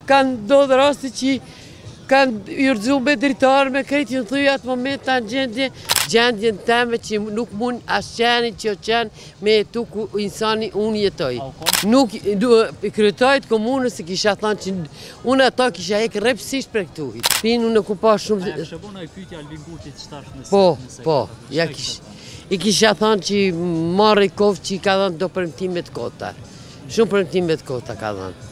kanë ndodhur raste që kanë urdhëzuar me dritarë me krejt ju thuj atë moment ta gjendjen teme që nuk mund asqeni që qenë me jetu ku insani unë jetoj. Nuk kryetarët komunës se kisha thënë që unë ata kisha hekë rrepsisht për këtu. Pinë unë ku pa shumë. A kishte bënë ai pyetja Albin Kurtit ç'tash nëse. Po, ja i kisha thënë që marrë kovë që i ka dhënë do premtime të kota. Shumë premtime të kota ka dhënë.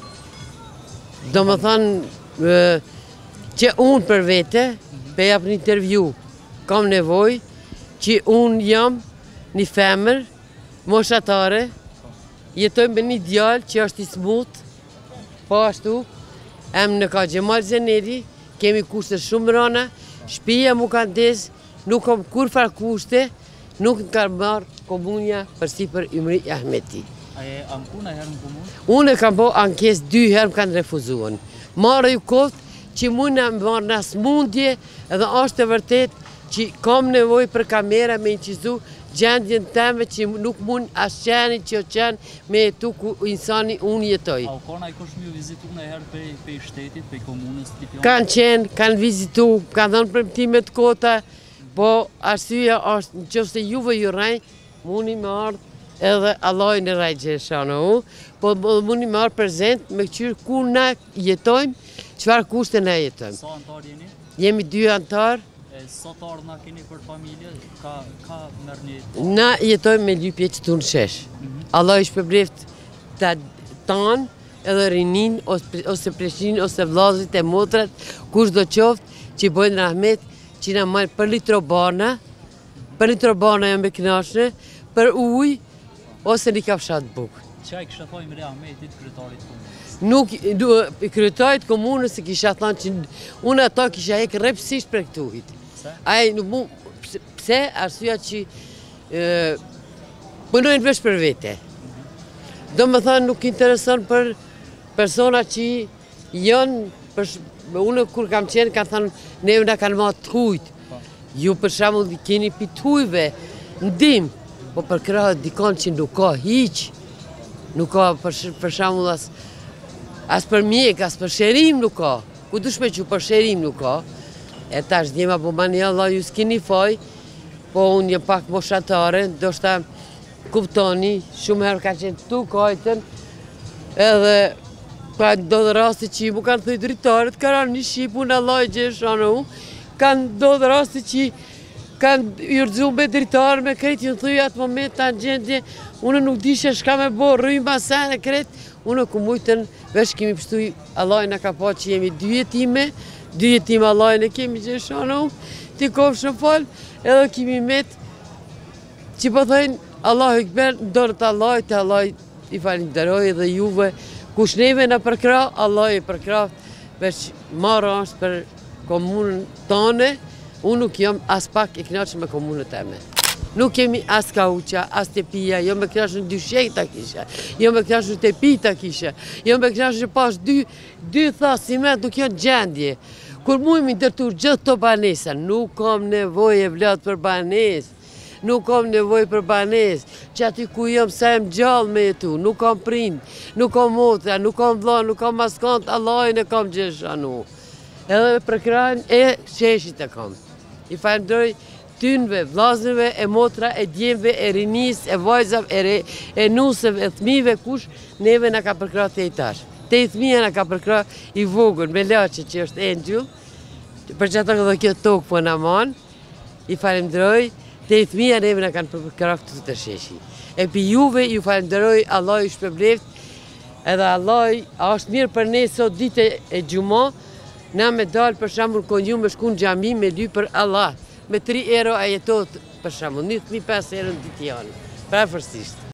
Do më thënë që unë për vete, për jap një intervju, kam nevoj që unë jam një femër, moshatare, jetoj me një djallë që është i smut, po ashtu, em në ka Gjemal Zeneri, kemi kushte shumë rana, shpija mu kanë des, nuk kam kur far kushte, nuk në ka marrë komunja përsi për Ymri Ahmeti. A e anku në herë në komunë? Unë e kam po ankes 2 herë më kanë refuzuan. Marë ju kohët që mund në marrë në smundje edhe është e vërtet që kam nevoj për kamera me incizu gjendjen teme që nuk mund asqeni që qenë me jetu ku insani unë jetoj. A u kona i kush mjë vizitu në herë për shtetit, për komunës? Kanë qenë, kanë vizitu, kanë dhënë premtime të kota, po arsyeja është në qoftë se juve ju rajnë, mundi me ardhë edhe Allah në rajtë Gjeshano, po mundi me ardhë prezent me qyrë ku na jetojmë, qëfar kushte ne jetojmë. Sa antar jeni? Jemi 2 antar. Sa të ardhna keni për familje? Ka mërë një... Na jetojmë me lypje që të në shesh. Allah i shpërbleft të tanë, edhe rinin, ose preshin, ose vlazit e motrat, kush do qoftë që i bojnë rahmet, që na marrë për litrobana jam me knashne, për uj, ose një kafshat bukë. Qa i kështë thoi Ymri Ahmetit, kryetarit komunës? Nuk, kryetarit komunës se kisha thënë që unë ata kisha hekë rrepsisht për këtu hit. Ai nuk mu, pse, arsyeja që punojnë vesh për vete. Do më thënë nuk intereson për persona që janë, unë kur kam qenë, kanë thënë, neve nga kanë matë të hujtë. Ju për shembull keni pitujve, ndim, po për krahët dikon që nuk ka hiq, nuk ka për shembull as për mjek, as për sherim nuk ka, ku dush me që për sherim nuk ka, e tash djema po mani Allah ju s'kini faj, po unë jë pak moshatare, do shta kuptoni, shumë herë ka qenë tu kajten, edhe ka do dhe rasti që mu kanë thëj dritarët, ka ranë një shqip, unë Allah i Gjeshano, kanë do dhe rasti që kanë urdhëzuar me dritarë me krejt ju thuj atë moment ta gjendje, unë nuk dishe shka me bo, rrujnë basen e krejt, unë ku mujtën, vesh kemi pështu, Allah në ka pa që jemi 2 jetime Allah në kemi Gjeshano, ti kofë shumë falë, edhe kemi met, që po thëjnë, Allah i këber, dorët Allah, të Allah i falinderoj dhe juve, kush neve në përkra, Allah i përkra, veç marë është për komunën tane, unë nuk jam as pak e knaqë me komunët e me. Nuk kemi as kauqa, as të pia, jo me knaqë në dyshek të kisha, jo me knaqë në të pi të kisha, jo me knaqë në pash 2 thasimet nuk janë gjendje. Kur mu imi dërtur gjithë të banesa, nuk kam nevoj e vlatë për banes, nuk kam nevoj për banes, që aty ku jam sa jem gjallë me jetu, nuk kam prind, nuk kam motra, nuk kam vla, nuk kam maskant, Allahin e kam Gjeshano. Edhe për krajnë e sheshit e kam. I falenderoj tynve, vlaznëve, e motra, e djemve, e rinis, e vajzav, e nusëv, e thmive, kush neve nga ka përkra të etash. Te i thmija nga ka përkra i vogën, me lache që është Angel, për që ata këtë kjo tokë po në manë, i falenderoj, te i thmija neve nga kanë përkra këtë të sheshi. E pi juve, ju falenderoj, Allah i shpërbleft, edhe Allah është mirë për ne sot dite e gjuma, na me dalë për shembull konju me shku në xhami me ly për Allah, me 3 euro a jetot për shembull, 1.5 euro në ditë janë, prafërsisht.